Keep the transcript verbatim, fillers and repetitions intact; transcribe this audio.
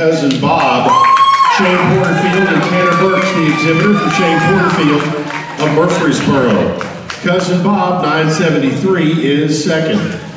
Cousin Bob. Shane Porterfield and Tanner Burks, the exhibitor for Shane Porterfield of Murfreesboro. Cousin Bob, nine seventy-three, is second.